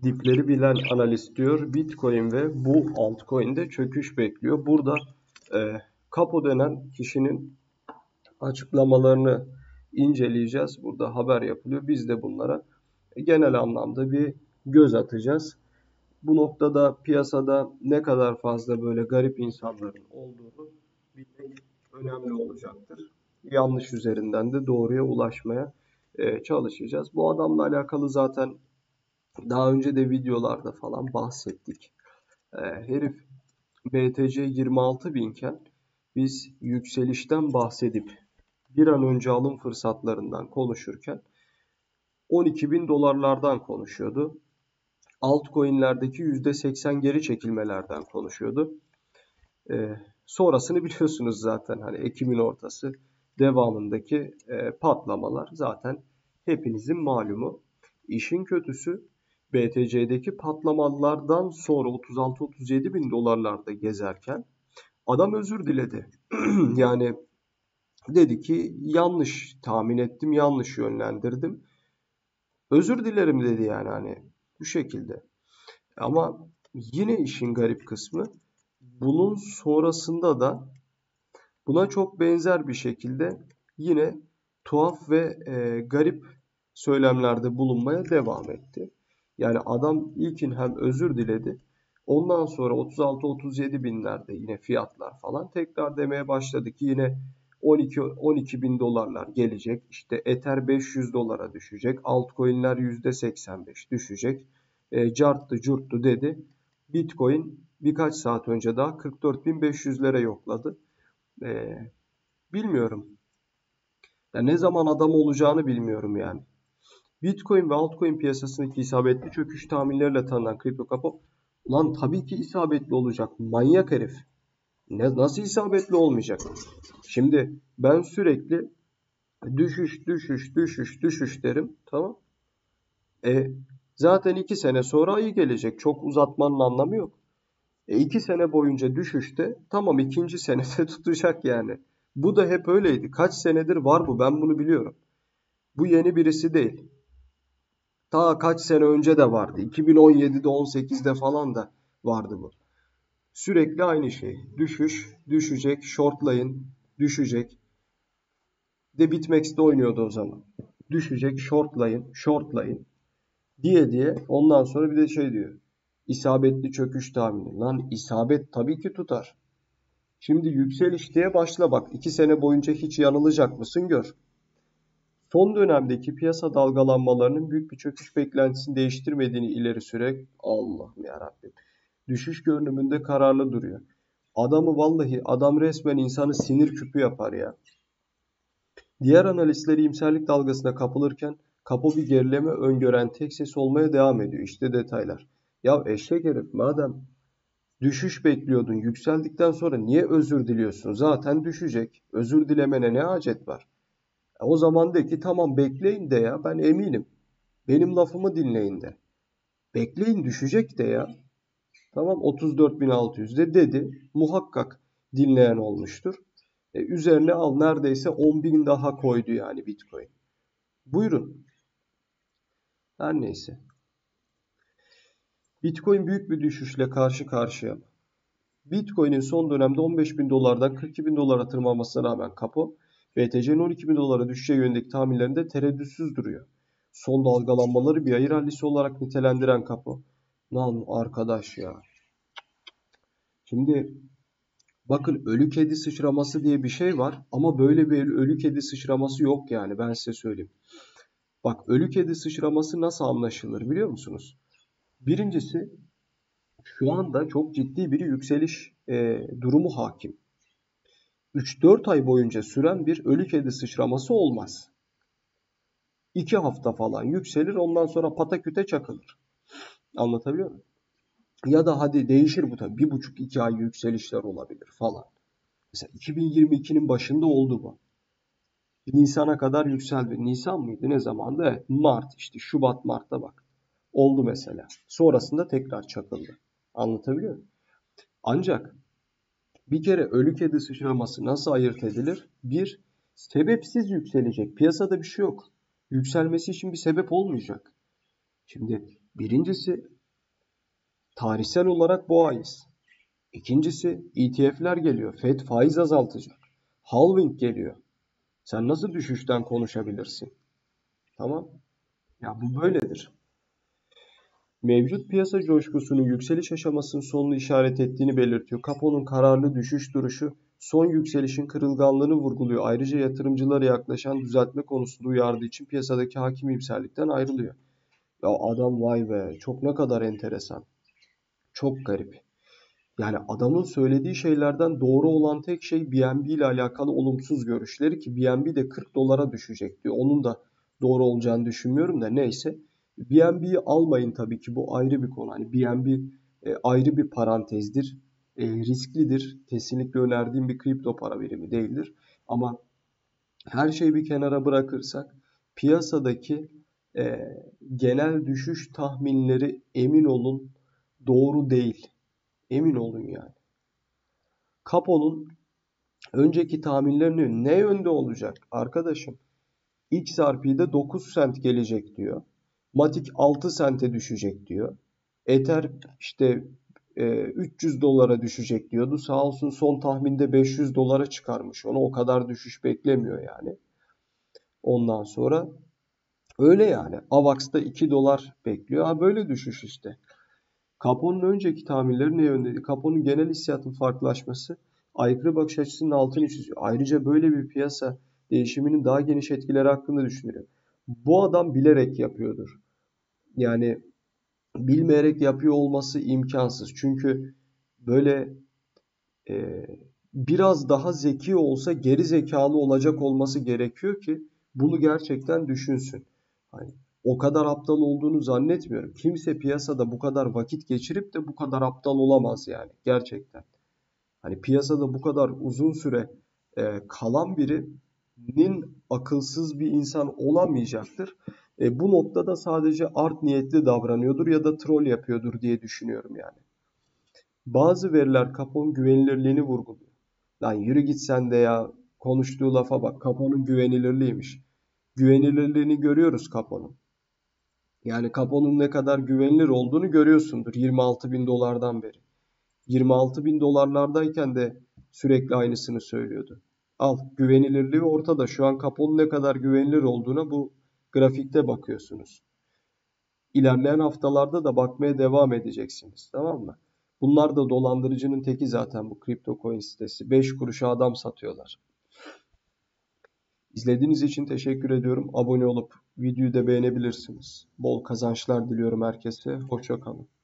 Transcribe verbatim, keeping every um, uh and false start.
Dipleri bilen analist diyor. Bitcoin ve bu altcoin'de çöküş bekliyor. Burada e, Capo denen kişinin açıklamalarını inceleyeceğiz. Burada haber yapılıyor. Biz de bunlara genel anlamda bir göz atacağız. Bu noktada piyasada ne kadar fazla böyle garip insanların olduğunu bilmek önemli olacaktır. Yanlış üzerinden de doğruya ulaşmaya e, çalışacağız. Bu adamla alakalı zaten daha önce de videolarda falan bahsettik. E, herif B T C yirmi altı binken biz yükselişten bahsedip bir an önce alım fırsatlarından konuşurken on iki bin dolarlardan konuşuyordu. Altcoin'lerdeki yüzde seksen geri çekilmelerden konuşuyordu. Ee, sonrasını biliyorsunuz zaten, hani Ekim'in ortası devamındaki e, patlamalar zaten hepinizin malumu. İşin kötüsü B T C'deki patlamalardan sonra otuz altı otuz yedi bin dolarlarda gezerken adam özür diledi. Yani dedi ki yanlış tahmin ettim, yanlış yönlendirdim. Özür dilerim dedi, yani hani bu şekilde. Ama yine işin garip kısmı, bunun sonrasında da buna çok benzer bir şekilde yine tuhaf ve e, garip söylemlerde bulunmaya devam etti. Yani adam ilkin hem özür diledi. Ondan sonra otuz altı otuz yedi binlerde yine fiyatlar falan tekrar demeye başladı ki yine on iki on iki bin dolarlar gelecek. İşte Ether beş yüz dolara düşecek. Altcoin'ler yüzde seksen beş düşecek. E, carttı curttu dedi. Bitcoin birkaç saat önce daha kırk dört bin beş yüzlere yokladı. E, bilmiyorum. Ya ne zaman adam olacağını bilmiyorum yani. Bitcoin ve altcoin piyasasındaki isabetli çöküş tahminleriyle tanınan Kripto Kapo, lan tabii ki isabetli olacak. Manyak herif. Ne, nasıl isabetli olmayacak? Şimdi ben sürekli düşüş, düşüş, düşüş, düşüş derim. Tamam. E, zaten iki sene sonra ayı gelecek. Çok uzatmanın anlamı yok. E, iki sene boyunca düşüşte, tamam, ikinci senede tutacak yani. Bu da hep öyleydi. Kaç senedir var bu, ben bunu biliyorum. Bu yeni birisi değil. Ta kaç sene önce de vardı. iki bin on yedide on sekizde falan da vardı bu. Sürekli aynı şey. Düşüş, düşecek, shortlayın, düşecek. De BitMEX'te oynuyordu o zaman. Düşecek, shortlayın, shortlayın diye diye ondan sonra bir de şey diyor. İsabetli çöküş tahmini. Lan isabet tabii ki tutar. Şimdi yükseliş diye başla bak. iki sene boyunca hiç yanılacak mısın gör. Son dönemdeki piyasa dalgalanmalarının büyük bir çöküş beklentisini değiştirmediğini ileri sürerek, Allah'ım yarabbim, düşüş görünümünde kararlı duruyor. Adamı vallahi, adam resmen insanı sinir küpü yapar ya. Diğer analistler iyimserlik dalgasına kapılırken Kapo bir gerileme öngören tek ses olmaya devam ediyor. İşte detaylar. Ya eşek herif, madem düşüş bekliyordun, yükseldikten sonra niye özür diliyorsun? Zaten düşecek. Özür dilemene ne acet var? E o zaman de ki tamam bekleyin de ya, ben eminim. Benim lafımı dinleyin de. Bekleyin düşecek de ya. Tamam, otuz dört bin altı yüzde dedi. Muhakkak dinleyen olmuştur. E, üzerine al neredeyse on bin daha koydu yani Bitcoin. Buyurun. Her neyse. Bitcoin büyük bir düşüşle karşı karşıya. Bitcoin'in son dönemde on beş bin dolardan kırk iki bin dolara tırmanmasına rağmen Kapo, B T C'nin on iki bin dolara düşeceği yönündeki tahminlerinde tereddütsüz duruyor. Son dalgalanmaları bir ayı rallisi olarak nitelendiren Kapo. Lan arkadaş ya. Şimdi bakın, ölü kedi sıçraması diye bir şey var ama böyle bir ölü kedi sıçraması yok yani, ben size söyleyeyim. Bak, ölü kedi sıçraması nasıl anlaşılır biliyor musunuz? Birincisi, şu anda çok ciddi bir yükseliş e, durumu hakim. üç dört ay boyunca süren bir ölü kedi sıçraması olmaz. iki hafta falan yükselir, ondan sonra pataküte çakılır. Anlatabiliyor muyum? Ya da hadi değişir bu tabii. Bir buçuk iki ay yükselişler olabilir falan. Mesela iki bin yirmi ikinin başında oldu bu. Nisan'a kadar yükseldi. Nisan mıydı? Ne zamandı? Evet, Mart, işte Şubat Mart'ta bak. Oldu mesela. Sonrasında tekrar çakıldı. Anlatabiliyor muyum? Ancak bir kere ölü kedi sıçraması nasıl ayırt edilir? Bir, sebepsiz yükselecek. Piyasada bir şey yok. Yükselmesi için bir sebep olmayacak. Şimdi Birincisi tarihsel olarak boğayız. İkincisi E T F'ler geliyor. Fed faiz azaltacak. Halving geliyor. Sen nasıl düşüşten konuşabilirsin? Tamam. Ya bu böyledir. Mevcut piyasa coşkusunun yükseliş aşamasının sonunu işaret ettiğini belirtiyor. Capo'nun kararlı düşüş duruşu son yükselişin kırılganlığını vurguluyor. Ayrıca yatırımcılara yaklaşan düzeltme konusunda uyardığı için piyasadaki hakim iyimserlikten ayrılıyor. Ya adam vay be, çok ne kadar enteresan. Çok garip. Yani adamın söylediği şeylerden doğru olan tek şey B N B ile alakalı olumsuz görüşleri, ki B N B de kırk dolara düşecek diyor. Onun da doğru olacağını düşünmüyorum da neyse. B N B'yi almayın tabii ki, bu ayrı bir konu. Hani B N B e, ayrı bir parantezdir. E, risklidir. Kesinlikle önerdiğim bir kripto para birimi değildir. Ama her şeyi bir kenara bırakırsak piyasadaki e, genel düşüş tahminleri, emin olun, doğru değil. Emin olun yani. Capo'nun önceki tahminleri ne yönde olacak arkadaşım? X R P'de dokuz sent gelecek diyor. Matic altı sente düşecek diyor. Ether işte e, üç yüz dolara düşecek diyordu. Sağ olsun son tahminde beş yüz dolara çıkarmış. Ona o kadar düşüş beklemiyor yani. Ondan sonra öyle yani. AVAX'da iki dolar bekliyor. Ha böyle düşüş işte. Capo'nun önceki tahminleri ne yöndeydi? Capo'nun genel hissiyatın farklılaşması aykırı bakış açısının altını çiziyor. Ayrıca böyle bir piyasa değişiminin daha geniş etkileri hakkında düşünüyor. Bu adam bilerek yapıyordur. Yani bilmeyerek yapıyor olması imkansız. Çünkü böyle e, biraz daha zeki olsa geri zekalı olacak olması gerekiyor ki bunu gerçekten düşünsün. Hani o kadar aptal olduğunu zannetmiyorum. Kimse piyasada bu kadar vakit geçirip de bu kadar aptal olamaz yani gerçekten. Hani piyasada bu kadar uzun süre e, kalan birinin akılsız bir insan olamayacaktır. E, bu noktada sadece art niyetli davranıyordur ya da troll yapıyordur diye düşünüyorum yani. Bazı veriler Capo'nun güvenilirliğini vurguluyor. Lan yürü git sen de ya. Konuştuğu lafa bak. Capo'nun güvenilirliğiymiş. Güvenilirliğini görüyoruz Capo'nun. Yani Capo'nun ne kadar güvenilir olduğunu görüyorsundur yirmi altı bin dolardan beri. yirmi altı bin dolarlardayken de sürekli aynısını söylüyordu. Al, güvenilirliği ortada. Şu an Capo'nun ne kadar güvenilir olduğuna bu grafikte bakıyorsunuz. İlerleyen haftalarda da bakmaya devam edeceksiniz. Tamam mı? Bunlar da dolandırıcının teki zaten, bu kripto coin sitesi. beş kuruşa adam satıyorlar. İzlediğiniz için teşekkür ediyorum. Abone olup videoyu da beğenebilirsiniz. Bol kazançlar diliyorum herkese. Hoşça kalın.